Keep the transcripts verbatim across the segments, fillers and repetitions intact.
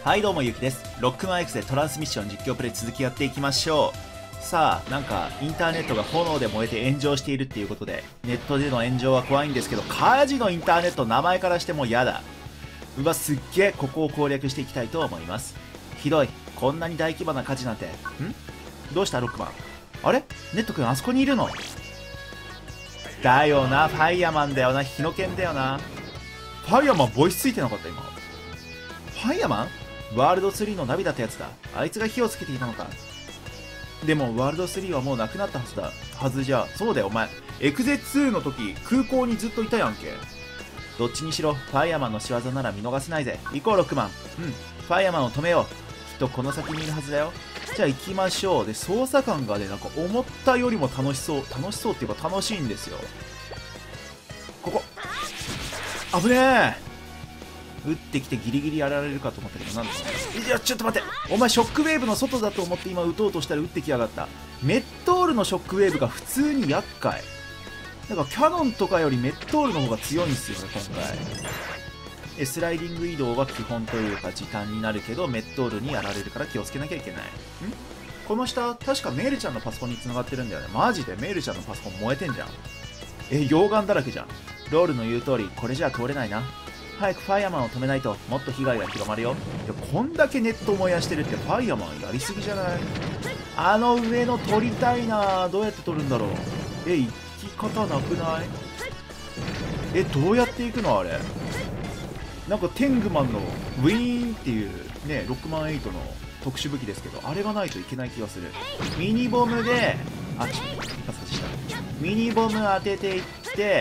はいどうもゆうきです。ロックマン X でトランスミッション実況プレイ続きやっていきましょう。さあなんかインターネットが炎で燃えて炎上しているっていうことで、ネットでの炎上は怖いんですけど、火事のインターネット名前からしても嫌だ。うわすっげえ、ここを攻略していきたいと思います。ひどい、こんなに大規模な火事なんて。んどうしたロックマン。あれネット君あそこにいるのだよな、ファイヤーマンだよな、日の剣だよな。ファイヤーマンボイスついてなかった今。ファイヤーマンワールドスリーのナビだったやつだ。あいつが火をつけていたのか。でもワールドスリーはもうなくなったはずだ。はずじゃ。そうだよお前、エクゼツーの時空港にずっといたやんけ。どっちにしろファイヤーマンの仕業なら見逃せないぜ。行こうロックマン。うん、ファイヤーマンを止めよう。きっとこの先にいるはずだよ。じゃあ行きましょう。で捜査官がね、なんか思ったよりも楽しそう楽しそうっていうか楽しいんですよ。ここ危ねえ。撃ってきてギリギリやられるかと思ったけど、なんだろう。いやちょっと待って、お前ショックウェーブの外だと思って今撃とうとしたら撃ってきやがった。メットールのショックウェーブが普通に厄介。なんかキャノンとかよりメットールの方が強いんですよね今回。えスライディング移動は基本というか時短になるけど、メットールにやられるから気をつけなきゃいけない。んこの下確かメールちゃんのパソコンに繋がってるんだよね。マジでメールちゃんのパソコン燃えてんじゃん。え溶岩だらけじゃん。ロールの言う通りこれじゃ通れないな。早くファイヤーマンを止めないともっと被害が広まるよ。いやこんだけネット燃やしてるってファイヤーマンやりすぎじゃない？あの上の取りたいな。どうやって取るんだろう。え行き方なくない？えどうやって行くのあれ。なんかテングマンのウィーンっていうねロックマンエイトの特殊武器ですけど、あれがないといけない気がする。ミニボムであちょっと一発した。ミニボム当てていって、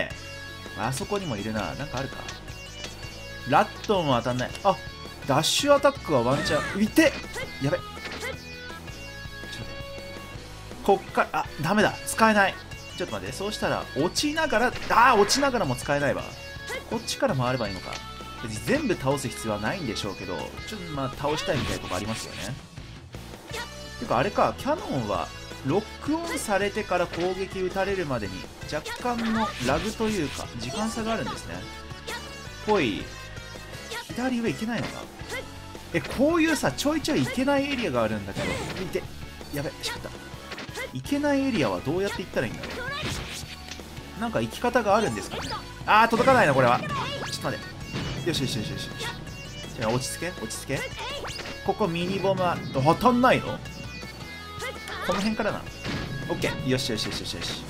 あそこにもいるな。なんかあるか。ラットも当たんない。あダッシュアタックはワンチャンいてやべ。ちょっと待ってこっからあダメだ使えない。ちょっと待って、そうしたら落ちながらあ落ちながらも使えないわ。こっちから回ればいいのか。全部倒す必要はないんでしょうけど、ちょっとまあ倒したいみたいなとこありますよね。てかあれか、キャノンはロックオンされてから攻撃打たれるまでに若干のラグというか時間差があるんですね。ぽい。左上行けないのか。えこういうさちょいちょい行けないエリアがあるんだけど、見てやべしまった。行けないエリアはどうやって行ったらいいんだろう。なんか行き方があるんですかね。あー届かないなこれは。ちょっと待って。よしよしよしよしよし。じゃあ落ち着け落ち着け。ここミニボムは当たんないの。この辺からな。オッケー。よしよしよしよしよし。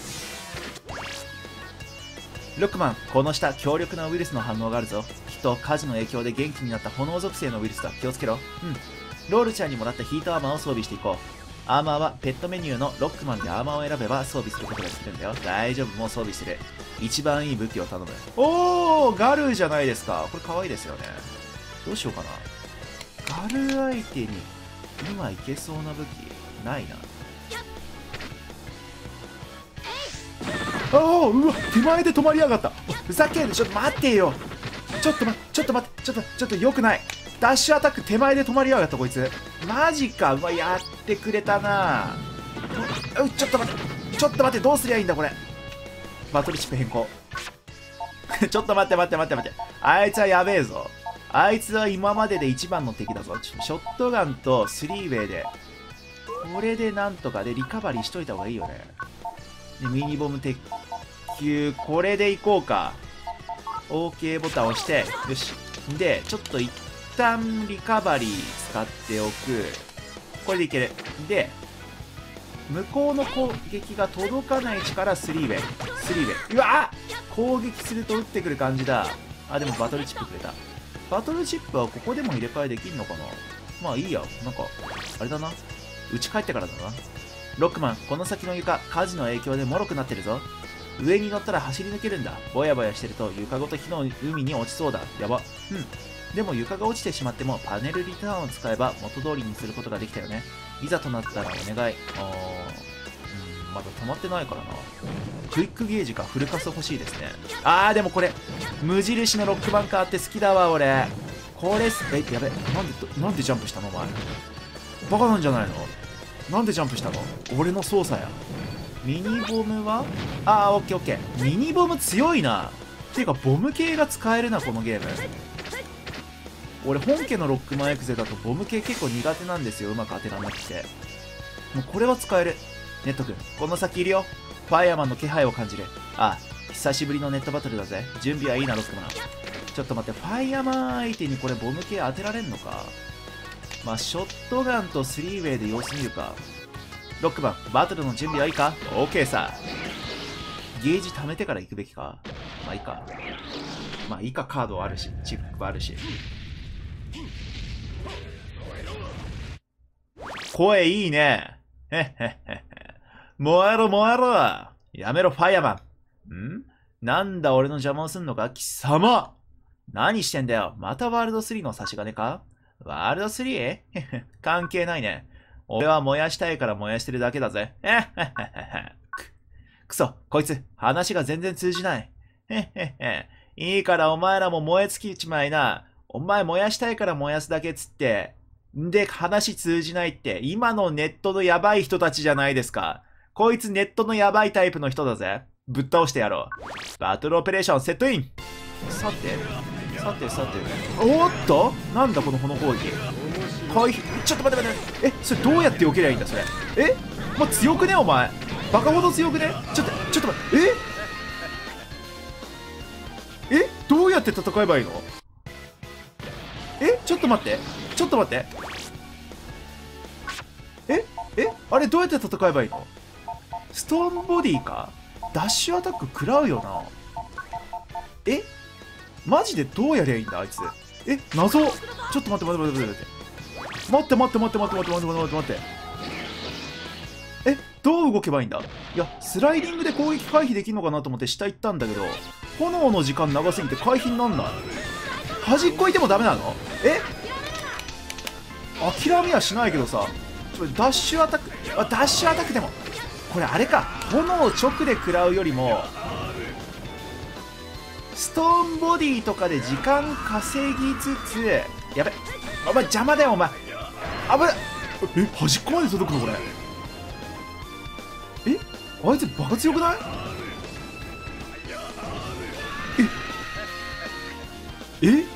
ロックマンこの下強力なウイルスの反応があるぞ。きっと火事の影響で元気になった炎属性のウイルスだ。気をつけろ。うんロールちゃんにもらったヒートアーマーを装備していこう。アーマーはペットメニューのロックマンでアーマーを選べば装備することができるんだよ。大丈夫もう装備する。一番いい武器を頼む。おーガルじゃないですか。これ可愛いですよね。どうしようかな。ガル相手に今いけそうな武器ないな。ああうわ手前で止まりやがった。ふざけんな。ちょっと待ってよ。ちょっと待ってちょっと待ってちょっとちょっとよくない。ダッシュアタック手前で止まりやがったこいつ。マジか。うわやってくれたな。うちょっと待ってちょっと待ってどうすりゃいいんだこれ。バトルチップ変更ちょっと待って待って待って待って。あいつはやべえぞ。あいつは今までで一番の敵だぞ。ショットガンとスリーウェイでこれでなんとかでリカバリーしといた方がいいよね。でミニボム鉄球これでいこうか。 OK ボタンを押してよし。でちょっと一旦リカバリー使っておく。これでいける。で向こうの攻撃が届かない位置からスリーウェイスリーウェイうわっ攻撃すると撃ってくる感じだ。あでもバトルチップくれた。バトルチップはここでも入れ替えできるのかな。まあいいや。なんかあれだな、家帰ってからだな。ロックマンこの先の床火事の影響で脆くなってるぞ。上に乗ったら走り抜けるんだ。ぼやぼやしてると床ごと火の海に落ちそうだ。やば。うんでも床が落ちてしまってもパネルリターンを使えば元通りにすることができたよね。いざとなったらお願い。あーうんまだ止まってないからな。クイックゲージかフルカス欲しいですね。あーでもこれ無印のロックバンカーって好きだわ俺。これすえやべなんでなんでジャンプしたのお前。バカなんじゃないの。なんでジャンプしたの。俺の操作や。ミニボムはあーオッケーオッケー。ミニボム強いな。ていうかボム系が使えるなこのゲーム。 俺本家のロックマンエクゼだとボム系結構苦手なんですよ。うまく当てらんなくて。もうこれは使える。ネット君、この先いるよ。ファイアマンの気配を感じる。ああ、久しぶりのネットバトルだぜ。準備はいいな、ロックマン。ちょっと待って、ファイアマン相手にこれボム系当てられんのか。まあ、ショットガンとスリーウェイで様子見るか。ロックマン、バトルの準備はいいか？ OK さ。ゲージ貯めてから行くべきか。まあいいか。まあいいか、カードあるし、チップあるし。声いいね。へっへっへっへ。燃えろ燃えろ。やめろ、ファイアマン。んなんだ俺の邪魔をすんのか貴様。何してんだよ。またワールドスリーの差し金か？ワールド スリー？ 関係ないね。俺は燃やしたいから燃やしてるだけだぜ。く、くそ、こいつ、話が全然通じない。へへへ。いいからお前らも燃え尽きちまいな。お前燃やしたいから燃やすだけっつって。んで、話通じないって、今のネットのやばい人たちじゃないですか。こいつネットのやばいタイプの人だぜ。ぶっ倒してやろう。バトルオペレーションセットイン。さて、さてさて。おっとなんだこの炎攻撃。回避。ちょっと待って待って。え、それどうやって避けりゃいいんだそれ。えもう強くねお前。バカほど強くね。ちょっと、ちょっと待って。ええどうやって戦えばいいの？えちょっと待って。ちょっと待って。ええあれどうやって戦えばいいの？ストーンボディか？ダッシュアタック食らうよな。えマジでどうやりゃいいんだあいつ。え謎。ちょっと待って待って待って待って待って待って待って待って待って待って待って待って。えどう動けばいいんだ？いやスライディングで攻撃回避できるのかなと思って下行ったんだけど、炎の時間長すぎて回避になんない。端っこいてもダメなの？え諦めはしないけどさ、ちょダッシュアタック、あダッシュアタックでもこれあれか、炎を直で食らうよりもストーンボディとかで時間稼ぎつつ、やべお前邪魔だよお前。あぶえ端っこまで届くのこれ。えあいつバカ強くない？ええ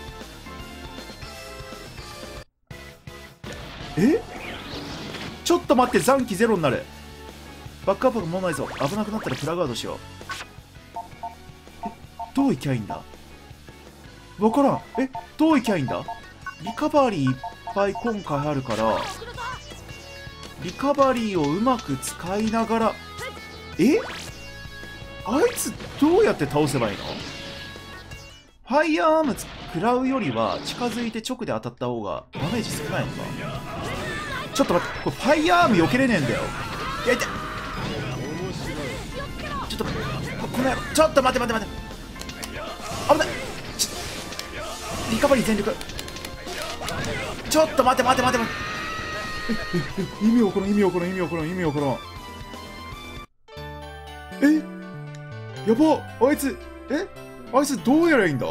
えちょっと待って残機ゼロになる。バックアップがもうないぞ。危なくなったらプラガードしよう。えどういきゃいいんだわからん。えどういきゃいいんだ。リカバリーいっぱい今回あるからリカバリーをうまく使いながら、えあいつどうやって倒せばいいの？ファイヤーアーム食らうよりは近づいて直で当たった方がダメージ少ないのか。ちょっと待ってこれファイヤーアーム避けれねえんだよ。いやいやちょっと待ってこの野郎ちょっと待って待って待って危ないリカバリー全力ちょっと待って待って待って待ってええ意味わからん意味わからん意味わからん意味わからん。えやばあいつえあいつどうやらいいんだ。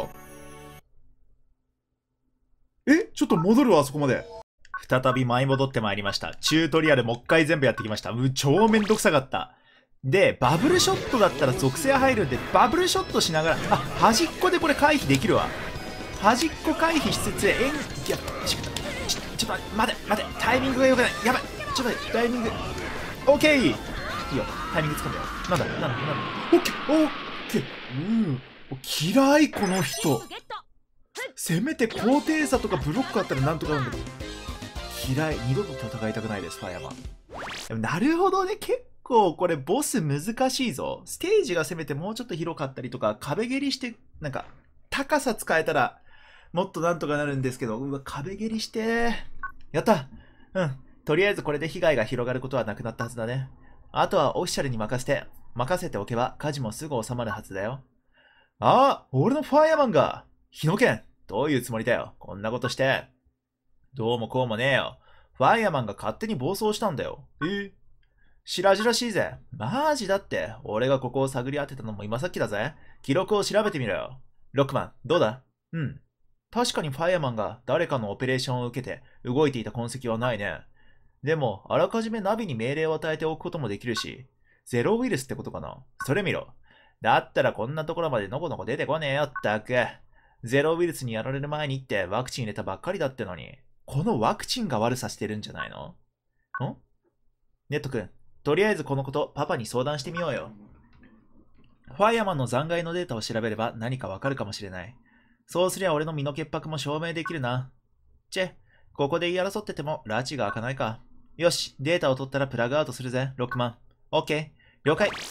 えちょっと戻るわあそこまで。再び舞い戻ってまいりました。チュートリアルもう一回全部やってきました。う超めんどくさかった。でバブルショットだったら属性入るんでバブルショットしながら、あ端っこでこれ回避できるわ。端っこ回避しつつ演技やちょちょっと待って待ってタイミングがよくない。やばいちょっと待ってタイミング OK いいよタイミングつかんだよ。なんだなんだなんだ OK OK うん嫌いこの人。せめて高低差とかブロックあったらなんとかなんだけど嫌い。二度と戦いたくないですファイアマン。でもなるほどね結構これボス難しいぞ。ステージがせめてもうちょっと広かったりとか壁蹴りしてなんか高さ使えたらもっとなんとかなるんですけど、うわ壁蹴りしてやったうんとりあえずこれで被害が広がることはなくなったはずだね。あとはオフィシャルに任せて任せておけば火事もすぐ収まるはずだよ。ああ俺のファイアマンが日野県どういうつもりだよこんなことして。どうもこうもねえよ。ファイアマンが勝手に暴走したんだよ。え白々しいぜ。マジだって。俺がここを探り当てたのも今さっきだぜ。記録を調べてみろよ。ロックマン、どうだ？うん。確かにファイアマンが誰かのオペレーションを受けて動いていた痕跡はないね。でも、あらかじめナビに命令を与えておくこともできるし、ゼロウイルスってことかな。それ見ろ。だったらこんなところまでのこのこ出てこねえよったく。 ゼロウイルスにやられる前にってワクチン入れたばっかりだってのに、このワクチンが悪さしてるんじゃないの？ん？ネット君、とりあえずこのことパパに相談してみようよ。ファイアマンの残骸のデータを調べれば何かわかるかもしれない。そうすりゃ俺の身の潔白も証明できるな。チェ、ここで言い争ってても拉致が開かないか。よし、データを取ったらプラグアウトするぜ、ロックマン。オッケー、了解。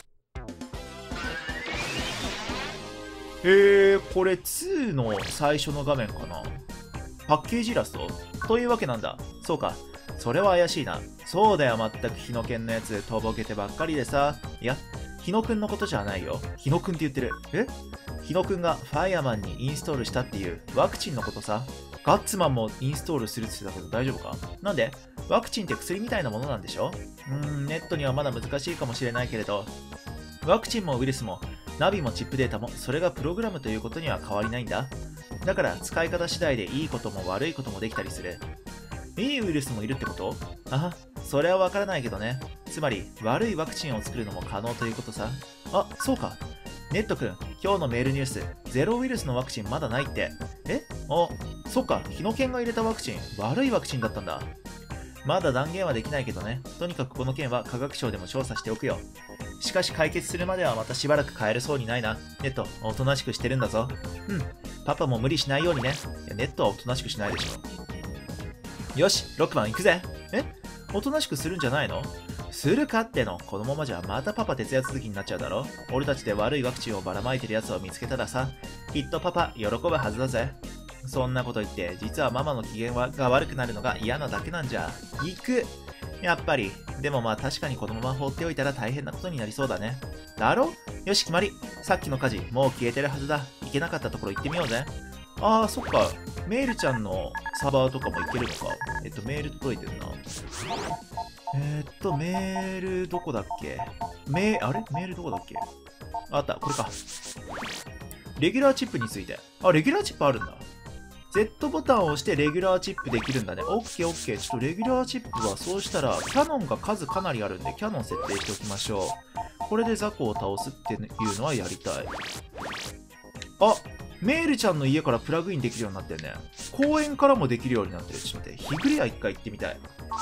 へえ、これにの最初の画面かな。パッケージイラストというわけなんだ。そうか。それは怪しいな。そうだよ、まったく日野犬のやつ、とぼけてばっかりでさ。いや、日野くんのことじゃないよ。日野くんって言ってる。え？日野くんがファイアマンにインストールしたっていうワクチンのことさ。ガッツマンもインストールするって言ってたけど大丈夫か？なんで？ワクチンって薬みたいなものなんでしょ？うーん、ネットにはまだ難しいかもしれないけれど、ワクチンもウイルスもナビもチップデータもそれがプログラムということには変わりないんだ。だから使い方次第でいいことも悪いこともできたりする。いいウイルスもいるってこと？あは、それはわからないけどね。つまり悪いワクチンを作るのも可能ということさ。あ、そうか。ネット君、今日のメールニュース、ゼロウイルスのワクチンまだないって。え？あ、そっか、日野犬が入れたワクチン、悪いワクチンだったんだ。まだ断言はできないけどね。とにかくこの件は科学省でも調査しておくよ。しかし解決するまではまたしばらく帰れそうにないな。ネット、おとなしくしてるんだぞ。うん、パパも無理しないようにね。いや、ネットはおとなしくしないでしょ。よし、ロックマン行くぜ。え？おとなしくするんじゃないの？するかっての。このままじゃまたパパ徹夜続きになっちゃうだろ。俺たちで悪いワクチンをばらまいてるやつを見つけたらさ、きっとパパ喜ぶはずだぜ。そんなこと言って実はママの機嫌が悪くなるのが嫌なだけなんじゃ。行く。やっぱり。でもまあ確かにこのまま放っておいたら大変なことになりそうだね。だろ？よし決まり。さっきの火事もう消えてるはずだ。行けなかったところ行ってみようぜ。あーそっか。メールちゃんのサーバーとかも行けるのか。えっとメール届いてるな。えー、っとメールどこだっけ。メーあれメールどこだっけ。あった、これか。レギュラーチップについて。あ、レギュラーチップあるんだ。Z ボタンを押してレギュラーチップできるんだね。オッケーオッケー。ちょっとレギュラーチップはそうしたら、キャノンが数かなりあるんで、キャノン設定しておきましょう。これでザコを倒すっていうのはやりたい。あ、メールちゃんの家からプラグインできるようになってるね。公園からもできるようになってる。ちょっと待って、ヒグレア一回行ってみたい。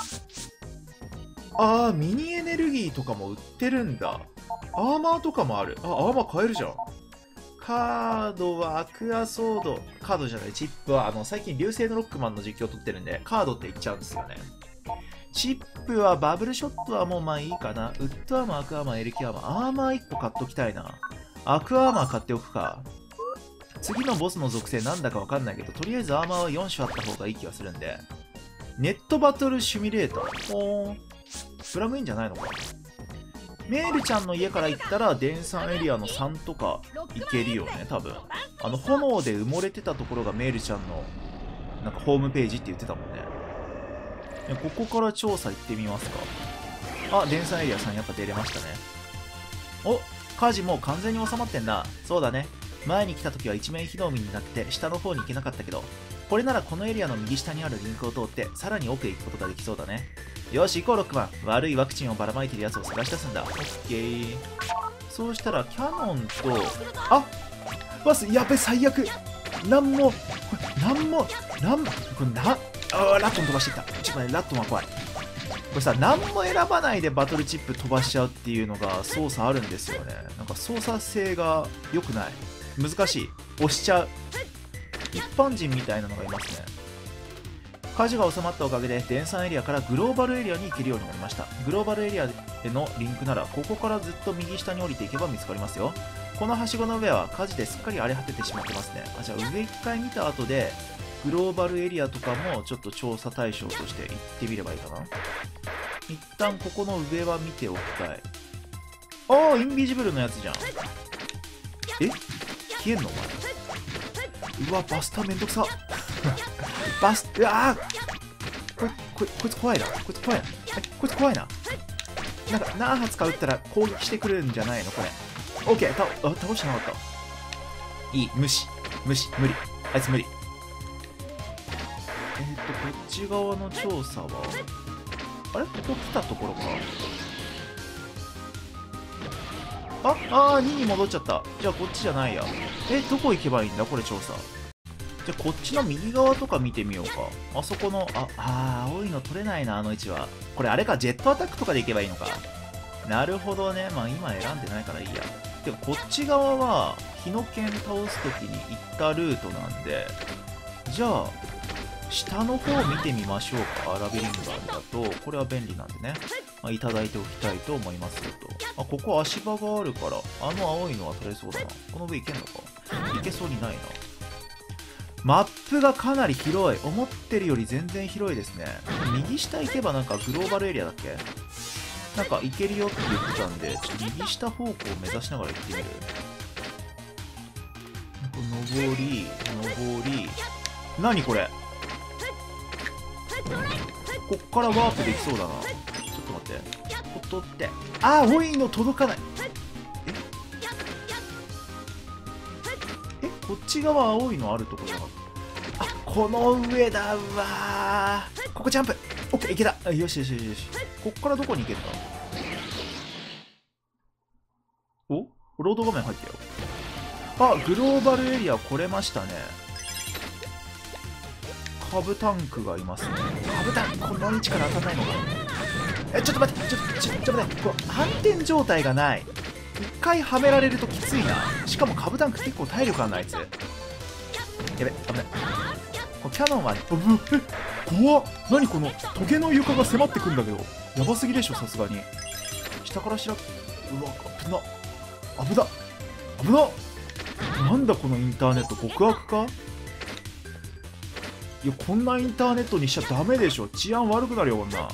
あー、ミニエネルギーとかも売ってるんだ。アーマーとかもある。あ、アーマー買えるじゃん。カードはアクアソード。カードじゃない、チップは、あの、最近流星のロックマンの実況を撮ってるんで、カードって言っちゃうんですよね。チップはバブルショットはもうまあいいかな。ウッドアーマー、アクアーマー、エレキアーマー。アーマーいっこ買っときたいな。アクアーマー買っておくか。次のボスの属性なんだかわかんないけど、とりあえずアーマーはよん種あった方がいい気がするんで。ネットバトルシミュレーター。ほーん。プラグインじゃないのか。メールちゃんの家から行ったら電産エリアのさんとか行けるよね、多分。あの、炎で埋もれてたところがメールちゃんのなんかホームページって言ってたもんね。ここから調査行ってみますか。あ、電産エリアさんやっぱ出れましたね。お、火事もう完全に収まってんな。そうだね。前に来た時は一面火の海になって下の方に行けなかったけど、これならこのエリアの右下にあるリンクを通ってさらに奥へ行くことができそうだね。よし行こうロックマン。悪いワクチンをばらまいてるやつを探し出すんだ。オッケー。そうしたらキャノンと、あバスやべ最悪。なんもこれなんもなんこれなあーラットン飛ばしてきた。ちょっと待ってラットンは怖い。これさ何も選ばないでバトルチップ飛ばしちゃうっていうのが操作あるんですよね。なんか操作性が良くない。難しい。押しちゃう。一般人みたいなのがいますね。火事が収まったおかげで電産エリアからグローバルエリアに行けるようになりました。グローバルエリアへのリンクならここからずっと右下に降りていけば見つかりますよ。このはしごの上は火事ですっかり荒れ果ててしまってますね。あ、じゃあ上一回見た後でグローバルエリアとかもちょっと調査対象として行ってみればいいかな。一旦ここの上は見ておきたい。ああインビジブルのやつじゃん。え消えんのお前。うわバスターめんどくさ。バスうわーこいこいこいつ怖いな。こいつ怖いな。えこいつ怖いな。なんか何発か撃ったら攻撃してくるんじゃないのこれ。オッケーたあ倒してなかった。いい無視無視無理あいつ無理。えー、っとこっち側の調査はあれここ来たところか。ああーにに戻っちゃった。じゃあこっちじゃないや。えどこ行けばいいんだこれ調査。 じゃあこっちの右側とか見てみようか。あそこの、あ、あー、青いの取れないな、あの位置は。これあれか、ジェットアタックとかでいけばいいのか。なるほどね。まあ今選んでないからいいや。てかこっち側は、日の剣倒すときに行ったルートなんで、じゃあ、下の方見てみましょうか。ラビリンガーだと、これは便利なんでね。まあ、いただいておきたいと思いますよと。あ、ここ足場があるから、あの青いのは取れそうだな。この上行けんのか行けそうにないな。マップがかなり広い。思ってるより全然広いですね。右下行けばなんかグローバルエリアだっけ、なんか行けるよって言ってたんで、ちょっと右下方向を目指しながら行ってみる。上り、上り。何これ、こっからワープできそうだな。ちょっと待って。ほっとって。あー、青いの届かない。ええこっち側青いのあるとこじゃなかった。あ、この上だ。うわー。ここジャンプ。オッケー、いけた。あ、よしよしよしよし。こっからどこに行けるんだ。おロード画面入ったよ。あ、グローバルエリア来れましたね。カブタンクがいますね。カブタンク、この位置から当たんないのか。え、ちょっと待って、ちょっと、ちょっと待って、こう反転状態がない。一回はめられるときついな。しかもカブタンク結構体力あんな、あいつ。やべ、危ない。こキャノンはね、うえ、怖っ。何このトゲの床が迫ってくんだけど。やばすぎでしょ、さすがに。下からしら、うわ、危な。危な。危な。なんだこのインターネット、極悪か。いや、こんなインターネットにしちゃダメでしょ。治安悪くなるよ、こんな。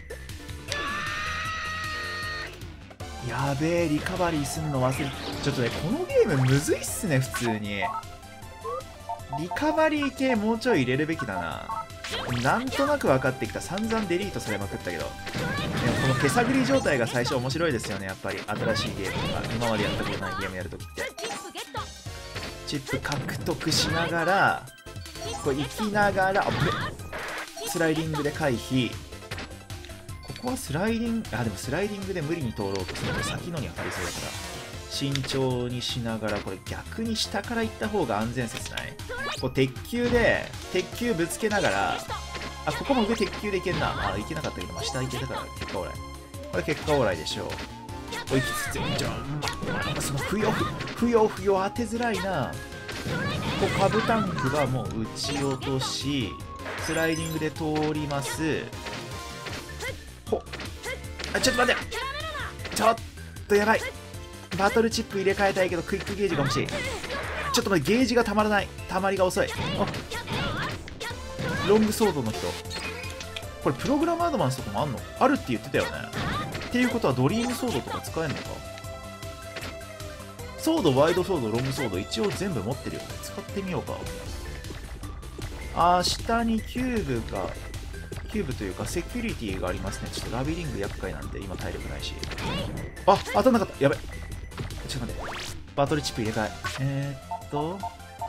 やべえ、リカバリーすんの忘れ。ちょっとね、このゲームむずいっすね、普通に。リカバリー系もうちょい入れるべきだな。なんとなく分かってきた。散々デリートされまくったけど。でもこの手探り状態が最初面白いですよね、やっぱり。新しいゲームとか、今までやったことないゲームやるときって。チップ獲得しながら、これ行きながら、あ、スライディングで回避。ここはスライディング、あ、でもスライディングで無理に通ろうとすると先のに当たりそうだから、慎重にしながら、これ逆に下から行った方が安全説ない？こう鉄球で、鉄球ぶつけながら、あ、ここも上鉄球でいけんな。あ、いけなかったけど、まあ、下いけたから結果オーライ。これ結果オーライでしょう。おいきつつ、じゃあ、その不要不、不要不要当てづらいな。こうカブタンクがもう撃ち落とし、スライディングで通ります。ほあ、ちょっと待ってちょっとやばい。バトルチップ入れ替えたいけどクイックゲージが欲しい。ちょっと待って、ゲージがたまらない。たまりが遅い。あ、ロングソードの人、これプログラムアドバンスとかもあんの？あるって言ってたよね。っていうことはドリームソードとか使えるのか。ソード、ワイドソード、ロングソード、一応全部持ってるよね。使ってみようか。あー、下にキューブが、キューブというかセキュリティがありますね。ちょっとラビリング厄介なんで今体力ないし。あ、当たんなかった。やべ。ちょっと待って。バトルチップ入れ替え。えー、っと。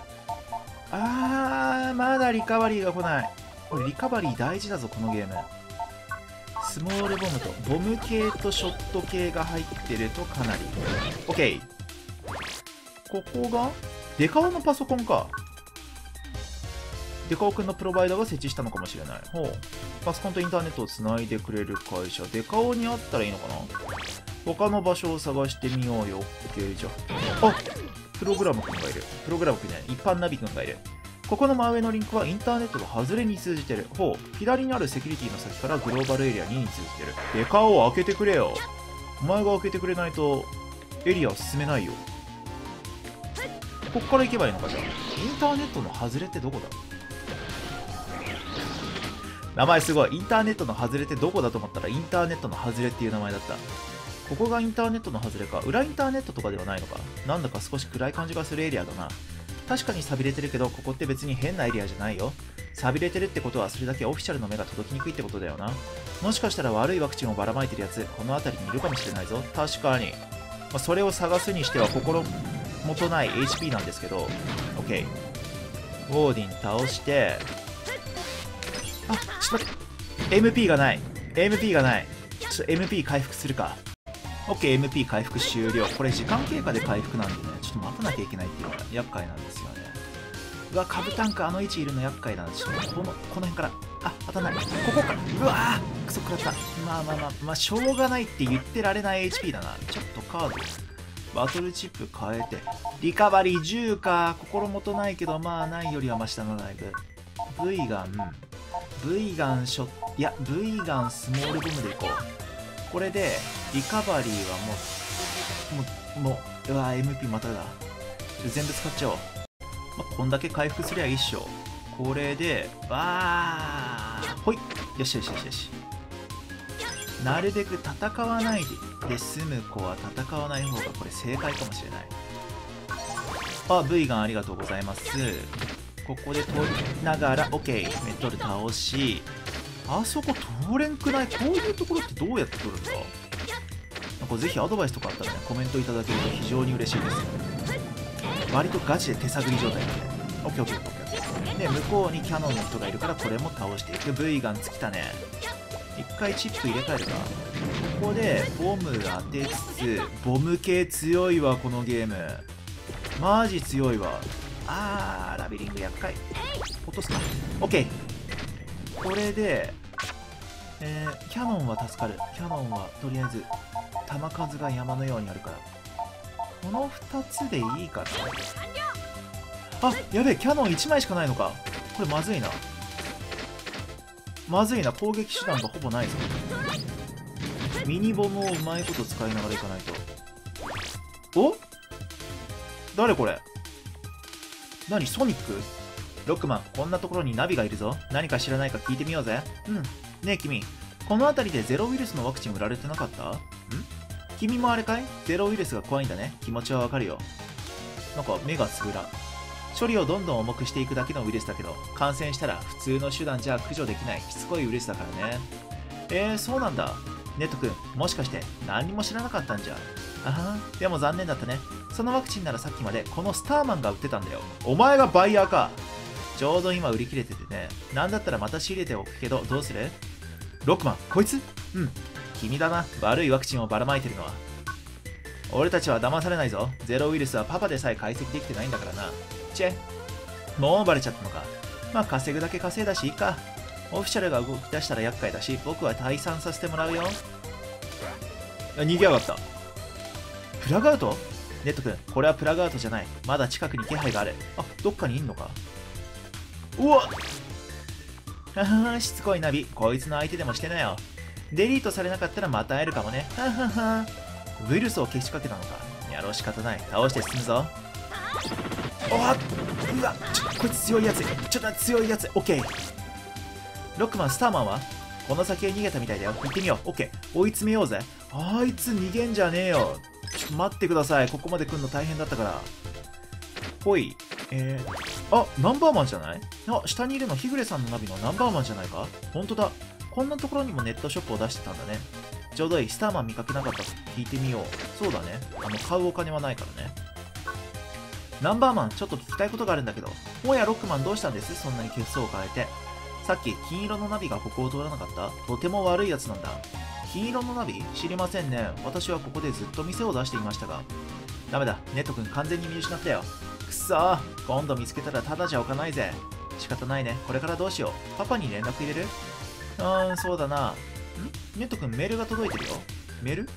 あー、まだリカバリーが来ない。これリカバリー大事だぞ、このゲーム。スモールボムと、ボム系とショット系が入ってるとかなり。OK。ここがデカオのパソコンか。デカオくんのプロバイダーが設置したのかもしれない。ほう。パソコンとインターネットをつないでくれる会社。デカオにあったらいいのかな。他の場所を探してみようよ。OK、じゃあ。あ、プログラムくんがいる。プログラムくんじゃない。一般ナビくんがいる。ここの真上のリンクはインターネットの外れに通じてる。ほう。左にあるセキュリティの先からグローバルエリアに通じてる。デカオを開けてくれよ。お前が開けてくれないとエリアを進めないよ。こっから行けばいいのか。じゃあインターネットの外れってどこだ。名前すごい。インターネットの外れってどこだと思ったらインターネットの外れっていう名前だった。ここがインターネットの外れか。裏インターネットとかではないのか。なんだか少し暗い感じがするエリアだな。確かに寂れてるけど、ここって別に変なエリアじゃないよ。寂れてるってことはそれだけオフィシャルの目が届きにくいってことだよな。もしかしたら悪いワクチンをばらまいてるやつ、この辺りにいるかもしれないぞ。確かに。まあ、それを探すにしては心もとない エイチピー なんですけど。OK。ウォーディン倒して、あ、ちょっと待って。エムピー がない。エムピー がない。ちょっと エムピー 回復するか。OK、エムピー 回復終了。これ時間経過で回復なんでね、ちょっと待たなきゃいけないっていうのが厄介なんですよね。 うわ、カブタンクあの位置いるの厄介だな。ちょっとこの、この辺から。あ、当たんない。ここから。うわークソ食らった。まあまあまあ、まあ、しょうがないって言ってられない エイチピー だな。ちょっとカード。バトルチップ変えて。リカバリーじゅうか。心もとないけど、まあないよりはマシだな、だいぶ。V ガン。V ガンショット。いや、V ガンスモールボムでいこう。これで、リカバリーはもう、もう、もう、うわー エムピー まただ。全部使っちゃおう。まあ、こんだけ回復すりゃいいっしょ。これで、わーほい。よしよしよしよし。なるべく戦わないで済む子は戦わない方がこれ正解かもしれない。あ、V ガンありがとうございます。ここで取りながら OK メトル倒し、あそこ通れんくない？こういうところってどうやって取るんだ？なんかぜひアドバイスとかあったらねコメントいただけると非常に嬉しいです。割とガチで手探り状態なんで OKOKOK で向こうにキャノンの人がいるからこれも倒していく。 V ガン尽きたね。一回チップ入れ替えるか。ここでボム当てつつ、ボム系強いわこのゲーム。マジ強いわ。あーラビリング厄介。落とすか。 OK。 これで、えー、キャノンは助かる。キャノンはとりあえず弾数が山のようにあるからこのふたつでいいかな。あ、やべえ、キャノンいちまいしかないのか。これまずいな。まずいな、攻撃手段がほぼないぞ。ミニボムをうまいこと使いながらいかないと。お？誰これ？何、ソニック？ロックマン、こんなところにナビがいるぞ。何か知らないか聞いてみようぜ。うん。ねえ君、この辺りでゼロウイルスのワクチン売られてなかった？ん？君もあれかい？ゼロウイルスが怖いんだね。気持ちはわかるよ。なんか目がつぶら。処理をどんどん重くしていくだけのウイルスだけど、感染したら普通の手段じゃ駆除できないしつこいウイルスだからね。えー、そうなんだ。ネット君、もしかして何にも知らなかったんじゃ。あはん、でも残念だったね。そのワクチンならさっきまでこのスターマンが売ってたんだよ。お前がバイヤーか。ちょうど今売り切れててね。なんだったらまた仕入れておくけど、どうする？ロックマン、こいつ？うん。君だな、悪いワクチンをばらまいてるのは。俺たちは騙されないぞ。ゼロウイルスはパパでさえ解析できてないんだからな。チェ、もうバレちゃったのか。まあ稼ぐだけ稼いだしいいか。オフィシャルが動き出したら厄介だし、僕は退散させてもらうよ。あ、逃げやがった。プラグアウト？ネット君、これはプラグアウトじゃない。まだ近くに気配がある。あ、どっかにいんのか。うわっはは、しつこいナビ。こいつの相手でもしてなよ。デリートされなかったらまた会えるかもね。ははは。ウイルスを消しかけたのか。やろう仕方ない。倒して進むぞ。おわっ、うわ、ちょこいつ強いやつ。ちょっと強いやつ。オッケー。ロックマン、スターマンはこの先へ逃げたみたいだよ。行ってみよう。オッケー。追い詰めようぜ。あいつ逃げんじゃねえよ。ちょっと待ってください。ここまで来るの大変だったから。ほい。えー、あ、ナンバーマンじゃない？あ、下にいるのヒグレさんのナビのナンバーマンじゃないか？ほんとだ。こんなところにもネットショップを出してたんだね。ちょうどいい。スターマン見かけなかったと聞いてみよう。そうだね。あの、買うお金はないからね。ナンバーマン、ちょっと聞きたいことがあるんだけど。おや、ロックマンどうしたんです？そんなに血相を変えて。さっき、金色のナビがここを通らなかった？とても悪いやつなんだ。金色のナビ？知りませんね。私はここでずっと店を出していましたが。ダメだ。ネット君完全に見失ったよ。くそー。今度見つけたらただじゃ置かないぜ。仕方ないね。これからどうしよう。パパに連絡入れる？うーん、そうだな。ん？ネット君メールが届いてるよ。メール？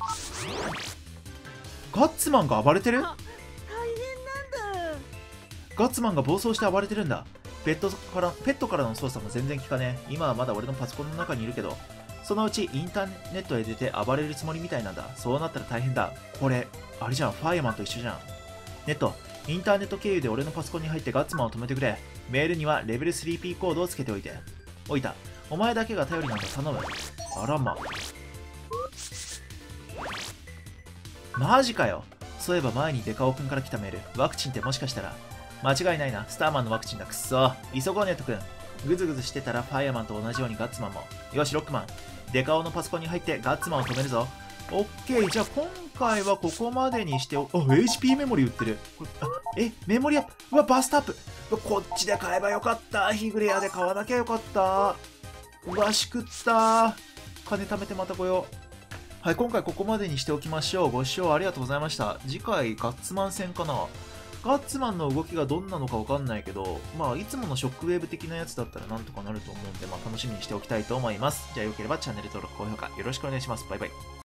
ガッツマンが暴れてる？大変なんだ。ガッツマンが暴走して暴れてるんだ。ペットから、ペットからの操作も全然効かねえ。今はまだ俺のパソコンの中にいるけど、そのうちインターネットへ出て暴れるつもりみたいなんだ。そうなったら大変だ。これ、あれじゃん、ファイアマンと一緒じゃん。ネット、インターネット経由で俺のパソコンに入ってガッツマンを止めてくれ。メールにはレベル スリーピー コードをつけておいて。おいた。お前だけが頼りなんだ。頼む。あらま。マジかよ。そういえば前にデカオくんから来たメール。ワクチンってもしかしたら。間違いないな。スターマンのワクチンだ。くっそ。急ごうネットくん。グズグズしてたらファイアマンと同じようにガッツマンも。よし、ロックマン。デカオのパソコンに入ってガッツマンを止めるぞ。オッケー。じゃあ今回はここまでにしてお、あ、エイチピー メモリ売ってる。あ、え、メモリアップ。うわ、バストアップ。うわ、こっちで買えばよかった。ヒグレアで買わなきゃよかった。うわ、しくった。金貯めてまた来よう。はい、今回ここまでにしておきましょう。ご視聴ありがとうございました。次回、ガッツマン戦かな。 ガッツマンの動きがどんなのかわかんないけど、まあ、いつものショックウェーブ的なやつだったらなんとかなると思うんで、まあ、楽しみにしておきたいと思います。じゃあ、よければチャンネル登録、高評価よろしくお願いします。バイバイ。